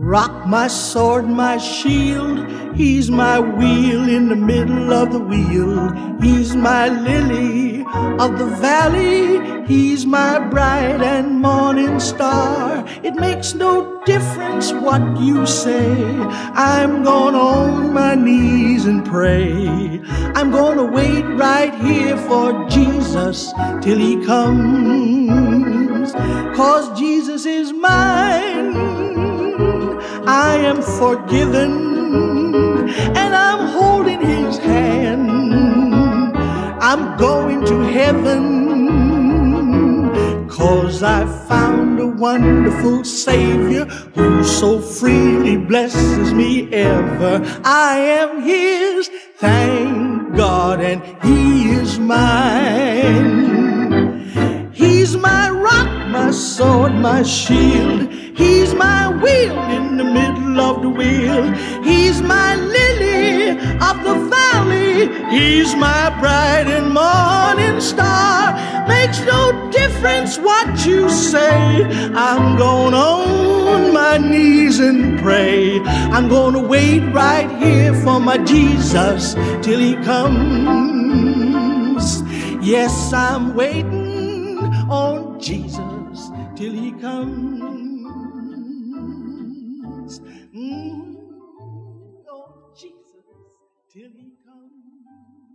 rock, my sword, my shield. He's my wheel in the middle of the wheel. He's my lily of the valley. He's my bright and morning star. It makes no difference what you say. I'm gonna on my knees and pray. I'm gonna wait right here for Jesus till he comes. 'Cause Jesus is mine. I am forgiven, and I'm holding his hand. I'm going to heaven, 'cause I found a wonderful Savior who so freely blesses me ever. I am his, thank God, and he is mine. He's my rock, my sword, my shield. He's my wheel in the middle of the wheel. He's my lily of the valley. He's my bright and morning star. Makes no difference what you say. I'm going on my knees and pray. I'm gonna wait right here for my Jesus till he comes. Yes, I'm waiting on Jesus till he comes. Oh, Jesus, till he comes.